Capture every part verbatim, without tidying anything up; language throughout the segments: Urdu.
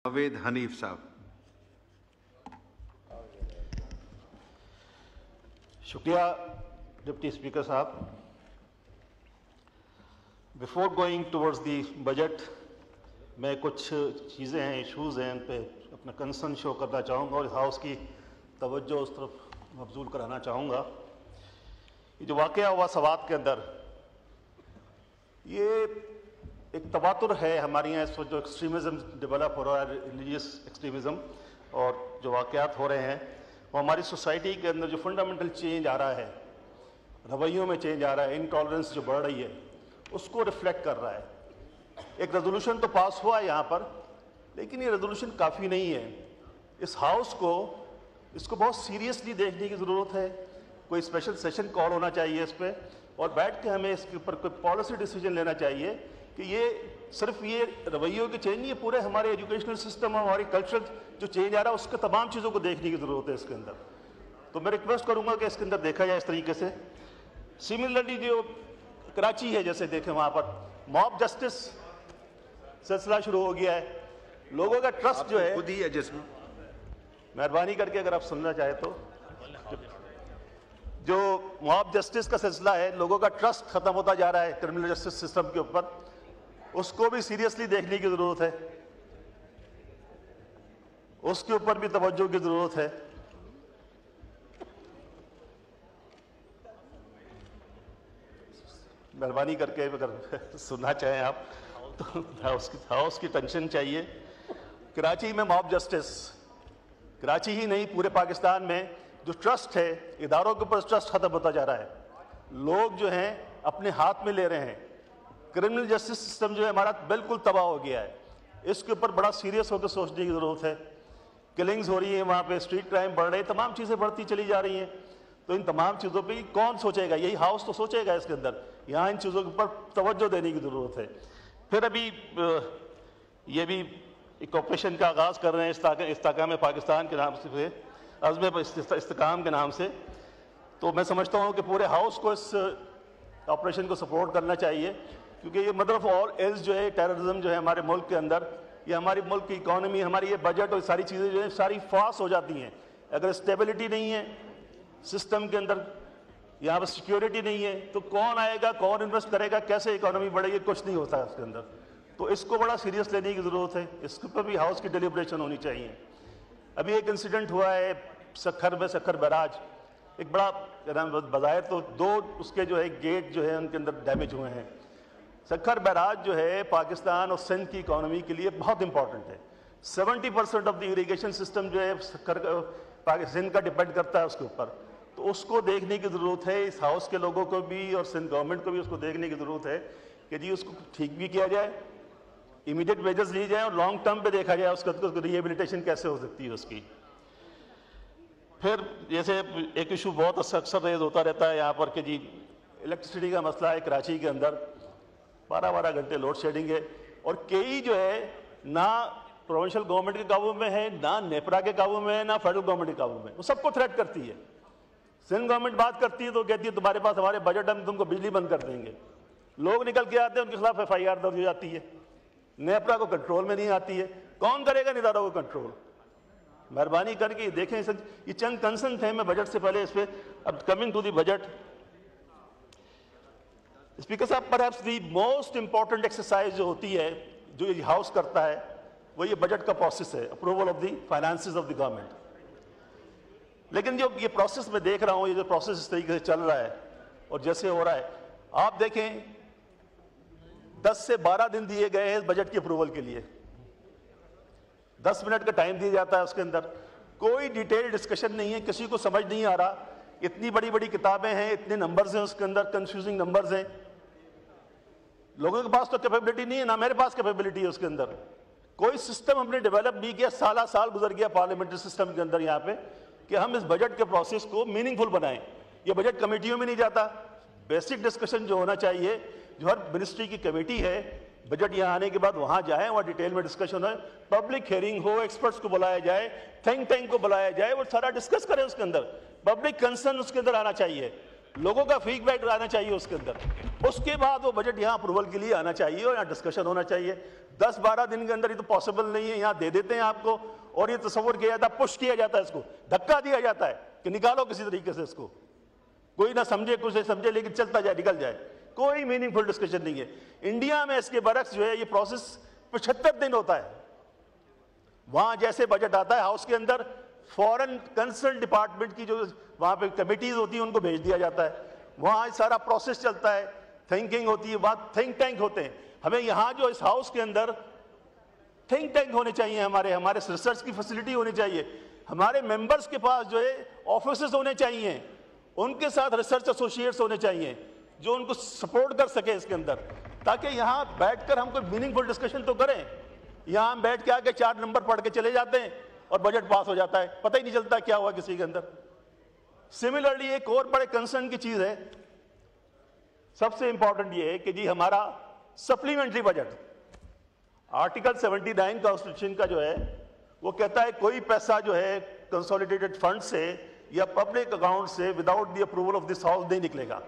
जावेद हनीफ साहब। शुक्रिया डिप्टी स्पीकर साहब। Before going towards the budget मैं कुछ चीज़ें हैं, इशूज़ हैं, उन पे अपना कंसर्न शो करना चाहूँगा और हाउस की तवज्जो उस तरफ मबजूल कराना चाहूँगा। ये जो वाक़या हुआ सवात के अंदर, ये एक तवातुर है हमारे यहाँ इस वक्त जो एक्सट्रीमिज़म डेवलप हो रहा है, रिलीजियस एक्सट्रीमिज़म, और जो वाक़यात हो रहे हैं वो हमारी सोसाइटी के अंदर जो फंडामेंटल चेंज आ रहा है, रवैयों में चेंज आ रहा है, इनटॉलरेंस जो बढ़ रही है, उसको रिफ्लेक्ट कर रहा है। एक रेजोल्यूशन तो पास हुआ है यहाँ पर, लेकिन ये रेजोल्यूशन काफ़ी नहीं है। इस हाउस को इसको बहुत सीरियसली देखने की ज़रूरत है। कोई स्पेशल सेशन कॉल होना चाहिए इस पर, और बैठ के हमें इसके ऊपर कोई पॉलिसी डिसीजन लेना चाहिए कि ये सिर्फ ये रवैयों के चेंज नहीं है, पूरे हमारे एजुकेशनल सिस्टम, हमारी कल्चरल जो चेंज आ रहा है, उसके तमाम चीज़ों को देखने की ज़रूरत है इसके अंदर। तो मैं रिक्वेस्ट करूँगा कि इसके अंदर देखा जाए इस तरीके से। सिमिलरली जो कराची है, जैसे देखें वहाँ पर मॉब जस्टिस सिलसिला शुरू हो गया है। लोगों का ट्रस्ट जो है, खुद ही है जिसमें मेहरबानी करके अगर आप सुनना चाहें तो, जो मॉब जस्टिस का सिलसिला है, लोगों का ट्रस्ट खत्म होता जा रहा है क्रिमिनल जस्टिस सिस्टम के ऊपर, उसको भी सीरियसली देखने की जरूरत है, उसके ऊपर भी तवज्जो की जरूरत है। मेहरबानी करके अगर सुनना चाहें आप तो हाउस की हाउस की टेंशन चाहिए। कराची में मॉब जस्टिस, कराची ही नहीं पूरे पाकिस्तान में जो ट्रस्ट है, इदारों के ऊपर ट्रस्ट खत्म होता जा रहा है। लोग जो हैं अपने हाथ में ले रहे हैं। क्रिमिनल जस्टिस सिस्टम जो है हमारा बिल्कुल तबाह हो गया है। इसके ऊपर बड़ा सीरियस होकर सोचने की ज़रूरत है। किलिंग्स हो रही है वहाँ पे, स्ट्रीट क्राइम बढ़ रहे हैं, तमाम चीज़ें बढ़ती चली जा रही हैं। तो इन तमाम चीज़ों पे कौन सोचेगा? यही हाउस तो सोचेगा इसके अंदर। यहाँ इन चीज़ों के ऊपर तवज्जो देने की ज़रूरत है। फिर अभी ये भी एक ऑपरेशन का आगाज़ कर रहे हैं इस्तेकाम पाकिस्तान के नाम से, अज़्म इस्तेकाम के नाम से। तो मैं समझता हूँ कि पूरे हाउस को इस ऑपरेशन को सपोर्ट करना चाहिए, क्योंकि ये मदर ऑफ ऑल एल्स जो है टेररिज्म जो है हमारे मुल्क के अंदर, ये हमारी मुल्क की इकॉनमी, हमारी ये बजट और सारी चीज़ें जो है सारी फास्ट हो जाती हैं। अगर स्टेबिलिटी नहीं है सिस्टम के अंदर, यहाँ पर सिक्योरिटी नहीं है, तो कौन आएगा, कौन इन्वेस्ट करेगा, कैसे इकॉनमी बढ़ेगी, कुछ नहीं होता है उसके अंदर। तो इसको बड़ा सीरियस लेने की ज़रूरत है। इसके ऊपर भी हाउस की डिलिब्रेशन होनी चाहिए। अभी एक इंसिडेंट हुआ है सखर में, सखर बैराज, एक बड़ा बज़ाहिर तो दो उसके जो है गेट जो है उनके अंदर डैमेज हुए हैं। सखर बैराज जो है पाकिस्तान और सिंध की इकॉनमी के लिए बहुत इंपॉर्टेंट है। Seventy percent of the irrigation system जो है सखर सिंध का डिपेंड करता है उसके ऊपर। तो उसको देखने की ज़रूरत है। इस हाउस के लोगों को भी और सिंध गवर्नमेंट को भी उसको देखने की ज़रूरत है कि जी उसको ठीक भी किया जाए, इमीडिएट मेजर्स ली जाए, और लॉन्ग टर्म पे देखा जाए उसका रिहेबिलिटेशन कैसे हो सकती है उसकी। फिर जैसे एक इशू बहुत अक्सर रेज होता रहता है यहाँ पर कि जी इलेक्ट्रिसिटी का मसला है। कराची के अंदर बारह बारह घंटे लोड शेडिंग है, और कई जो है ना प्रोविंशियल गवर्नमेंट के काबू में है, ना नेपरा के काबू में है, ना फेडरल गवर्नमेंट के काबू में। वो सबको थ्रेट करती है। सिंध गवर्नमेंट बात करती है तो कहती है तुम्हारे पास हमारे बजट हम तुमको बिजली बंद कर देंगे। लोग निकल के आते हैं, उनके खिलाफ एफ आई आर दर्ज हो जाती है। नेपरा को कंट्रोल में नहीं आती है। कौन करेगा इन इदारों को कंट्रोल? मेहरबानी करके देखें। ये चंद कंसर्न थे मैं बजट से पहले इस पे। अब coming to the budget, speaker साहब, perhaps the most important exercise जो होती है, जो ये हाउस करता है, वो ये बजट का प्रोसेस है, approval of the finances of the government. लेकिन जो ये प्रोसेस मैं देख रहा हूँ, ये जो प्रोसेस इस तरीके से चल रहा है और जैसे हो रहा है, आप देखें दस से बारह दिन दिए गए हैं बजट की अप्रूवल के लिए। दस मिनट का टाइम दिया जाता है, उसके अंदर कोई डिटेल डिस्कशन नहीं है, किसी को समझ नहीं आ रहा। इतनी बड़ी बड़ी किताबें हैं, इतने नंबर्स हैं उसके अंदर, कंफ्यूजिंग नंबर्स हैं। लोगों के पास तो कैपेबिलिटी नहीं है, ना मेरे पास कैपेबिलिटी है उसके अंदर। कोई सिस्टम हमने डेवलप नहीं किया। साला साल गुजर गया पार्लियामेंट्री सिस्टम के अंदर यहाँ पे कि हम इस बजट के प्रोसेस को मीनिंगफुल बनाएं। ये बजट कमेटियों में नहीं जाता। बेसिक डिस्कशन जो होना चाहिए, जो हर मिनिस्ट्री की कमेटी है, बजट यहाँ आने के बाद वहाँ जाए, वहाँ डिटेल में डिस्कशन हो, पब्लिक हियरिंग हो, एक्सपर्ट्स को बुलाया जाए, थिंक टैंक को बुलाया जाए, वो सारा डिस्कस करें उसके अंदर। पब्लिक कंसर्न उसके अंदर आना चाहिए। لوگوں کا فیڈ بیک آنا چاہیے اس کے اندر، اس کے بعد وہ بجٹ یہاں اپروول کے لیے آنا چاہیے اور یہاں ڈسکشن ہونا چاہیے۔ دس بارہ دن کے اندر یہ تو پاسبل نہیں ہے، یہاں دے دیتے ہیں آپ کو اور یہ تصور کیا جاتا ہے، پش کیا جاتا ہے، اس کو دھکا دیا جاتا ہے کہ نکالو کسی طریقے سے اس کو، کوئی نہ سمجھے کچھ نہیں سمجھے لیکن چلتا جائے، نکل جائے، کوئی میننگ فل ڈسکشن نہیں ہے۔ انڈیا میں اس کے برعکس جو ہے یہ پروسیس پچہتر دن ہوتا ہے۔ وہاں جیسے بجٹ آتا ہے ہاؤس کے اندر، فورن کنسرن ڈپارٹمنٹ کی جو وہاں پہ کمیٹیز ہوتی ہیں ان کو بھیج دیا جاتا ہے، وہاں سارا پروسیس چلتا ہے، تھنکنگ ہوتی ہے، وہاں تھنک ٹینک ہوتے ہیں۔ ہمیں یہاں جو اس ہاؤس کے اندر تھنک ٹینک ہونے چاہیے، ہمارے ہمارے ریسرچ کی فیسلٹی ہونی چاہیے، ہمارے ممبرس کے پاس جو ہے آفیسز ہونے چاہیے، ان کے ساتھ ریسرچ ایسوسیٹس ہونے چاہیے جو ان کو سپورٹ کر سکے اس کے اندر، تاکہ یہاں بیٹھ کر ہم کوئی میننگ فل ڈسکشن تو کریں۔ یہاں ہم بیٹھ کے آ کے چار نمبر پڑھ کے چلے جاتے ہیں اور بجٹ پاس ہو جاتا ہے، پتہ ہی نہیں چلتا کیا ہوا کسی کے اندر۔ سملرلی ایک اور بڑے کنسرن کی چیز ہے، سب سے امپورٹنٹ یہ ہے کہ جی ہمارا supplementary budget, article seventy nine constitution کا جو ہے وہ کہتا ہے کوئی پیسہ جو ہے کنسولیڈیٹڈ فنڈ سے یا پبلک اکاؤنٹ سے without the approval of this house نہیں نکلے گا،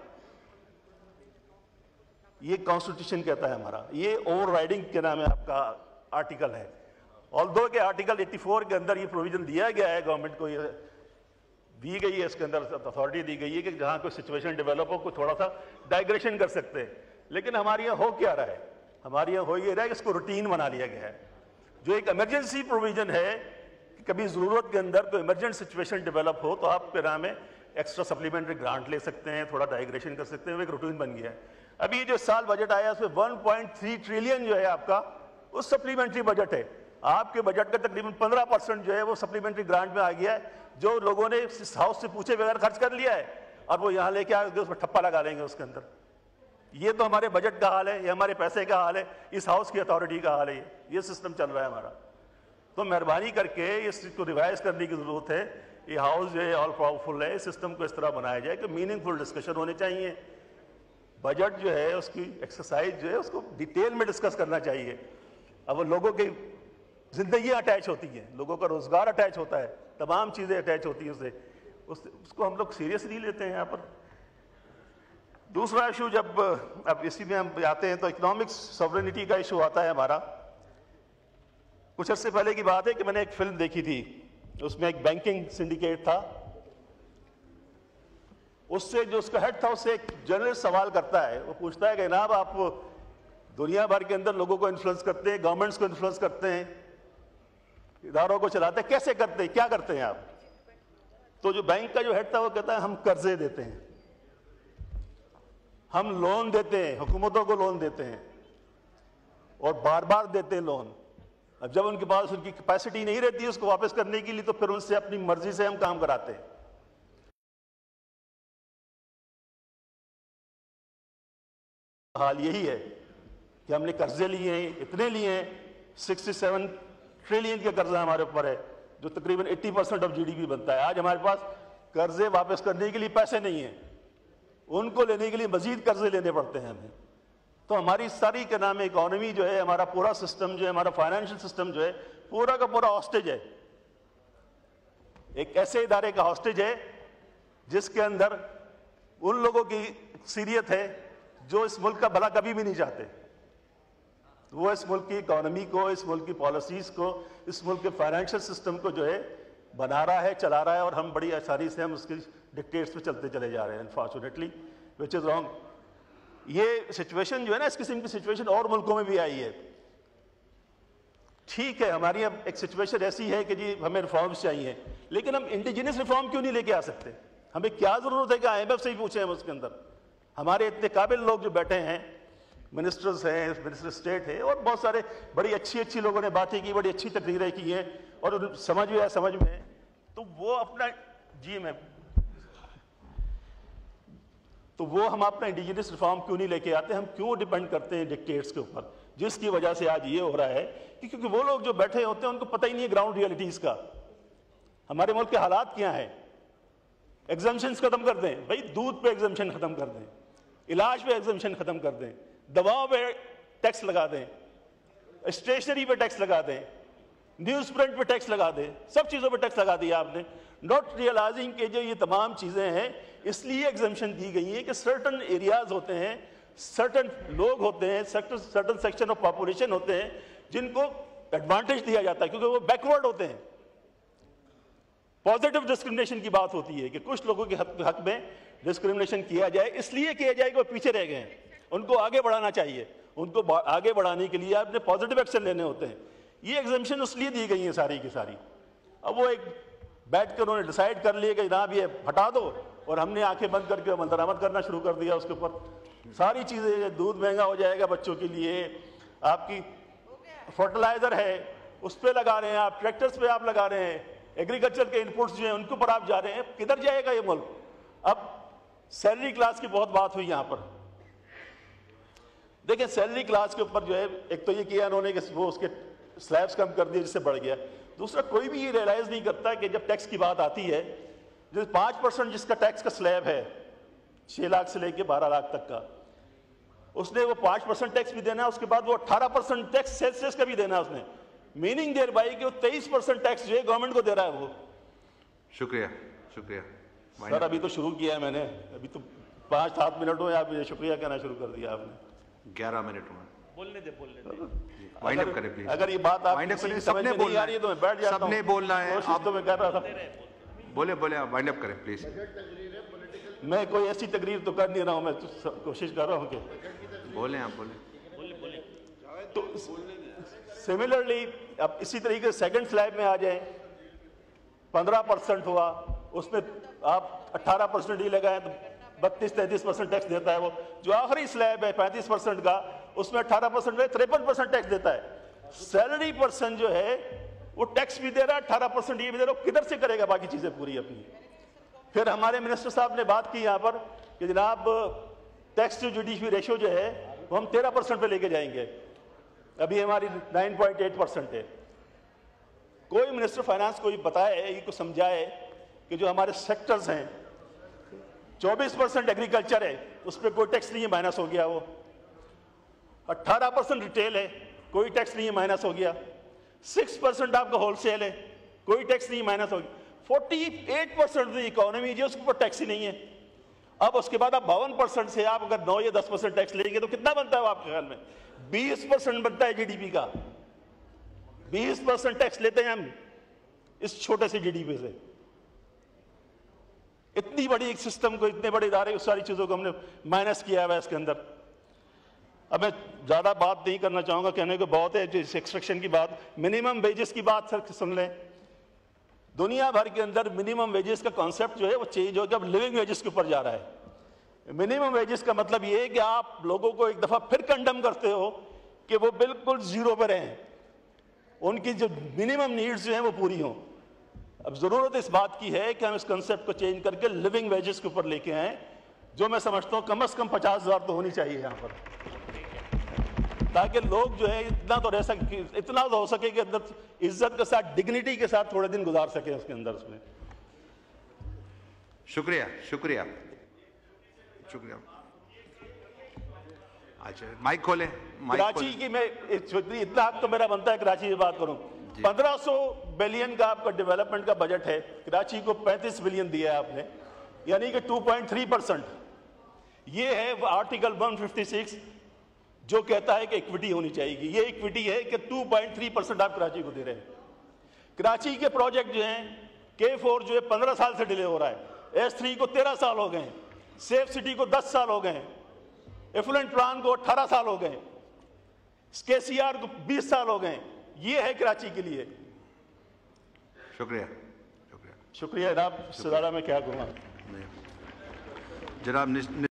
یہ کانسٹیٹیوشن کہتا ہے ہمارا، یہ اوور رائڈنگ کے نام ہے آپ کا آرٹیکل ہے۔ آلدو کہ آرٹیکل ایٹی فور کے اندر یہ پروویژن دیا گیا ہے، گورنمنٹ کو یہ دی گئی ہے، اس کے اندر اتھارٹی دی گئی ہے کہ جہاں کوئی سچویشن ڈیولپ ہو کوئی تھوڑا سا ڈائگریشن کر سکتے ہیں، لیکن ہمارے یہاں ہو کیا رہا ہے، ہمارے یہاں ہو یہ رہا ہے کہ اس کو روٹین بنا لیا گیا ہے۔ جو ایک ایمرجنسی پروویژن ہے کہ کبھی ضرورت کے اندر کوئی ایمرجنٹ سچویشن ڈیولپ ہو تو آپ کے نام میں ایکسٹرا سپلیمنٹری گرانٹ لے سکتے ہیں، تھوڑا ڈائگریشن کر سکتے ہیں، وہ ایک روٹین بن گیا ہے۔ ابھی یہ جو سال بجٹ آیا اس میں ون پوائنٹ تھری ٹریلین جو ہے آپ کا وہ سپلیمنٹری بجٹ ہے، آپ کے بجٹ کا تقریباً پندرہ پرسنٹ جو ہے وہ سپلیمنٹری گرانٹ میں آ گیا ہے، جو لوگوں نے اس ہاؤس سے پوچھے بغیر خرچ کر لیا ہے اور وہ یہاں لے کے آگے اس میں ٹھپا لگا لیں گے اس کے اندر۔ یہ تو ہمارے بجٹ کا حال ہے، یہ ہمارے پیسے کا حال ہے، اس ہاؤس کی اتھارٹی کا حال ہے، یہ سسٹم چل رہا ہے ہمارا۔ تو مہربانی کر کے اس کو ریوائز کرنے کی ضرورت ہے، یہ ہاؤس جو ہے آل پاورفل ہے، اس سسٹم کو اس طرح بنایا جائے کہ میننگ فل ڈسکشن ہونے چاہیے، بجٹ جو ہے اس کی ایکسرسائز جو ہے اس کو ڈیٹیل میں ڈسکس کرنا چاہیے۔ اب لوگوں کی زندگیاں اٹیچ ہوتی ہیں، لوگوں کا روزگار اٹیچ ہوتا ہے، تمام چیزیں اٹیچ ہوتی ہیں اس سے، اس کو ہم لوگ سیریسلی لیتے ہیں یہاں پر۔ دوسرا ایشو جب اب اسی میں ہم آتے ہیں تو اکنامک سوورنٹی کا ایشو آتا ہے ہمارا۔ کچھ عرصے پہلے کی بات ہے کہ میں نے ایک فلم دیکھی تھی، اس میں ایک بینکنگ سنڈیکیٹ تھا، اس سے جو اس کا ہیڈ تھا اس سے ایک جرنلسٹ سوال کرتا ہے، وہ پوچھتا ہے کہ جناب آپ دنیا بھر کے اندر لوگوں کو انفلوئنس کرتے ہیں، گورنمنٹس کو انفلوئنس کرتے ہیں، اداروں کو چلاتے ہیں، کیسے کرتے ہیں، کیا کرتے ہیں آپ؟ تو جو بینک کا جو ہیڈ تھا وہ کہتا ہے ہم قرضے دیتے ہیں، ہم لون دیتے ہیں، حکومتوں کو لون دیتے ہیں اور بار بار دیتے ہیں لون۔ اب جب ان کے پاس ان کی کیپیسٹی نہیں رہتی اس کو واپس کرنے کے لیے تو پھر ان سے اپنی مرضی سے ہم کام کراتے ہیں۔ حال یہی ہے کہ ہم نے قرضے لیے ہیں، اتنے لیے ہیں، سکسٹی سیون ٹریلین کا قرضہ ہمارے اوپر ہے جو تقریباً eighty percent of G D P بنتا ہے۔ آج ہمارے پاس قرضے واپس کرنے کے لیے پیسے نہیں ہیں، ان کو لینے کے لیے مزید قرضے لینے پڑتے ہیں ہمیں۔ تو ہماری ساری کے نام اکانومی جو ہے، ہمارا پورا سسٹم جو ہے، ہمارا فائنینشیل سسٹم جو ہے، پورا کا پورا ہاسٹیج ہے، ایک ایسے ادارے کا ہاسٹیج ہے جس کے اندر ان لوگوں کی اکثریت ہے جو اس ملک کا بھلا کبھی بھی نہیں چاہتے، وہ اس ملک کی اکانومی کو، اس ملک کی پالیسیز کو، اس ملک کے فائنینشیل سسٹم کو جو ہے بنا رہا ہے، چلا رہا ہے، اور ہم بڑی آسانی سے ہم اس کی ڈکٹیٹس پہ چلتے چلے جا رہے ہیں، انفارچونیٹلی وچ از رانگ۔ یہ سچویشن جو ہے نا، اس قسم کی سچویشن اور ملکوں میں بھی آئی ہے۔ ٹھیک ہے، ہماری اب ایک سچویشن ایسی ہے کہ جی ہمیں ریفارمز چاہیے، لیکن ہم انڈیجنس ریفارم کیوں نہیں لے کے آ سکتے؟ ہمیں کیا ضرورت ہے کہ آئی ایم ایف سے ہی پوچھیں ہم اس کے اندر؟ ہمارے اتنے قابل لوگ جو بیٹھے ہیں، منسٹرز ہیں، منسٹر اسٹیٹ ہے، اور بہت سارے بڑی اچھی اچھی لوگوں نے باتیں کی، بڑی اچھی تقریریں کی ہیں، اور سمجھ میں ہے سمجھ میں ہے، تو وہ اپنا جی میں تو وہ ہم اپنا انڈیجنس ریفارم کیوں نہیں لے کے آتے؟ ہم کیوں ڈیپینڈ کرتے ہیں ڈکٹیٹس کے اوپر؟ جس کی وجہ سے آج یہ ہو رہا ہے کہ کیونکہ وہ لوگ جو بیٹھے ہوتے ہیں ان کو پتہ ہی نہیں ہے گراؤنڈ ریئلٹیز کا، ہمارے ملک کے حالات کیا ہیں۔ ایگزمپشنز ختم کر دیں بھائی، دودھ پہ ایگزمپشن ختم کر دیں، علاج پہ ایگزمپشن ختم کر دیں، دواؤں پہ ٹیکس لگا دیں، اسٹیشنری پہ ٹیکس لگا دیں، نیوز پرنٹ پہ ٹیکس لگا دیں، سب چیزوں پہ ٹیکس لگا دیا آپ نے، ناٹ ریئلائزنگ کہ جو یہ تمام چیزیں ہیں اس لیے ایگزمپشن دی گئی ہے کہ سرٹن ایریاز ہوتے ہیں, سرٹن لوگ ہوتے ہیں, سرٹن سیکشن آف پاپولیشن ہوتے ہیں جن کو ایڈوانٹیج دیا جاتا ہے کیونکہ وہ بیکورڈ ہوتے ہیں. پازیٹیو ڈسکرمنیشن کی بات ہوتی ہے کہ کچھ لوگوں کے حق میں ڈسکرمنیشن کیا جائے, اس لیے کیا جائے کہ وہ پیچھے رہ گئے ہیں, ان کو آگے بڑھانا چاہیے. ان کو آگے بڑھانے کے لیے آپ نے پازیٹیو ایکشن لینے ہوتے ہیں. یہ ایگزمپشن اس لیے دی گئی ہیں ساری کی ساری. اب وہ ایک بیٹھ کر انہوں نے ڈیسائیڈ کر لیا کہ جناب یہ ہٹا دو, اور ہم نے آنکھیں بند کر کے منترامت کرنا شروع کر دیا اس کے اوپر. ساری چیزیں, دودھ مہنگا ہو جائے گا بچوں کے لیے, آپ کی فرٹیلائزر ہے اس پہ لگا رہے ہیں آپ, ٹریکٹرز پہ آپ لگا رہے ہیں, ایگریکلچر کے انپوٹس جو ہیں ان کے اوپر آپ جا رہے ہیں. کدھر جائے گا یہ ملک؟ اب سیلری کلاس کی بہت بات ہوئی یہاں پر. دیکھیں سیلری کلاس کے اوپر جو ہے ایک تو یہ کیا انہوں نے کہ وہ اس کے سلیبس کم کر دیے جس سے بڑھ گیا. دوسرا کوئی بھی یہ ریئلائز نہیں کرتا کہ جب ٹیکس کی بات آتی ہے, جو پانچ پرسنٹ جس کا ٹیکس کا سلیب ہے چھ لاکھ سے لے کے بارہ لاکھ تک کا, اس نے وہ پانچ پرسنٹ ٹیکس بھی دینا ہے, اس کے بعد وہ اٹھارہ پرسنٹ ٹیکس سیلس کا بھی دینا ہے اس نے. میننگ دیر بائی کہ وہ تیئیس پرسنٹ ٹیکس جو ہے گورنمنٹ کو دے رہا ہے وہ. شکریہ شکریہ سر ابھی تو شروع کیا ہے میں نے, ابھی تو پانچ سات منٹ ہوئے آپ شکریہ کہنا شروع کر دیا آپ نے. گیارہ منٹ ہوئے, بولنے دے بولنے دے. وائنڈ اپ کریں پلیز. اگر یہ بات آپ سب سمجھ نے میں نہیں آ رہی ہے تو میں بیٹھ جاتا ہوں. سب نے بولنا ہے, آپ تو میں کہہ رہا تھا بولے بولے آپ وائنڈ اپ کریں پلیز. میں کوئی ایسی تقریر تو کر نہیں رہا ہوں, میں کوشش کر رہا ہوں کہ بولیں آپ بولیں. تو سملرلی اب اسی طریقے سے سیکنڈ سلیب میں آ جائیں, پندرہ پرسنٹ ہوا, اس میں آپ اٹھارہ پرسنٹ ہی لگائیں تو بتیس تینتیس پرسنٹ ٹیکس دیتا ہے وہ. جو آخری سلیب ہے پینتیس پرسنٹ کا, اس میں اٹھارہ پرسنٹ میں تریپن پرسنٹ ٹیکس دیتا ہے. سیلری پرسن جو ہے وہ ٹیکس بھی دے رہا ہے, اٹھارہ پرسنٹ یہ بھی دے رہا ہے, کدھر سے کرے گا باقی چیزیں پوری اپنی. پھر ہمارے منسٹر صاحب نے بات کی یہاں پر کہ جناب tax to G D P ratio جو ہے وہ ہم تیرہ پرسنٹ پہ لے کے جائیں گے, ابھی ہماری نائن پوائنٹ ایٹ پرسنٹ ہے. کوئی منسٹر فائنانس کوئی بتائے, یہ کو سمجھائے کہ جو ہمارے سیکٹرز ہیں, چوبیس پرسنٹ ایگریکلچر ہے اس پہ کوئی ٹیکس نہیں ہے, مائنس ہو گیا. وہ اٹھارہ پرسنٹ ریٹیل ہے, کوئی ٹیکس نہیں ہے, مائنس ہو گیا. سکس پرسنٹ آپ کا ہول سیل ہے, کوئی ٹیکس نہیں, مائنس ہو گیا. فورٹی ایٹ پرسنٹ اکانومی جو اس کے اوپر ٹیکس ہی نہیں ہے. اب اس کے بعد آپ باون پرسنٹ سے آپ اگر نو یا دس پرسنٹ ٹیکس لیں گے تو کتنا بنتا ہے آپ کے خیال میں؟ بیس پرسنٹ بنتا ہے جی ڈی پی کا. بیس پرسنٹ ٹیکس لیتے ہیں ہم اس چھوٹے سے جی ڈی پی سے. اتنی بڑی ایک سسٹم کو, اتنے بڑے ادارے, اس ساری چیزوں کو ہم نے مائنس کیا ہوا ہے اس کے اندر. اب میں زیادہ بات نہیں کرنا چاہوں گا, کہنے کو بہت ہے. جو ایکسٹریکشن کی بات, منیمم ویجز کی بات سر سن لیں. دنیا بھر کے اندر منیمم ویجز کا کانسیپٹ جو ہے وہ چینج ہو کے اب لیونگ ویجز کے اوپر جا رہا ہے. منیمم ویجز کا مطلب یہ ہے کہ آپ لوگوں کو ایک دفعہ پھر کنڈم کرتے ہو کہ وہ بالکل زیرو پہ رہیں, ان کی جو منیمم نیڈز جو ہیں وہ پوری ہوں. اب ضرورت اس بات کی ہے کہ ہم اس کنسیپٹ کو چینج کر کے لیونگ ویجز کے اوپر لے کے آئیں, جو میں سمجھتا ہوں کم از کم پچاس ہزار تو ہونی چاہیے یہاں پر, تاکہ لوگ جو ہے اتنا تو رہ سکے, اتنا تو ہو سکے کہ اندر عزت کے ساتھ, ڈگنیٹی کے ساتھ تھوڑے دن گزار سکیں اس کے اندر. اس میں شکریہ شکریہ شکریہ. اچھا مائک کھولیں. کراچی کی میں اتنا حق تو میرا بنتا ہے کراچی کی بات کروں. پندرہ سو بلین کا آپ کا ڈیولپمنٹ کا بجٹ ہے, کراچی کو پینتیس بلین دیا ہے آپ نے, یعنی کہ ٹو پوائنٹ تھری پرسنٹ. یہ ہے آرٹیکل ون ففٹی سکس جو کہتا ہے کہ ایکوٹی ہونی چاہیے. یہ ایکوٹی ہے کہ ٹو پوائنٹ تھری پرسنٹ آپ کراچی کو دے رہے ہیں. کراچی کے پروجیکٹ جو ہیں, کے فور جو ہے پندرہ سال سے ڈیلے ہو رہا ہے, ایس تھری کو تیرہ سال ہو گئے ہیں, سیف سٹی کو دس سال ہو گئے ہیں, ایفلنٹ پلان کو اٹھارہ سال ہو گئے ہیں, کے سی آر کو بیس سال ہو گئے ہیں. یہ ہے کراچی کے لیے. شکریہ شکریہ شکریہ جناب. سے زیادہ میں کیا کہوں گا جناب.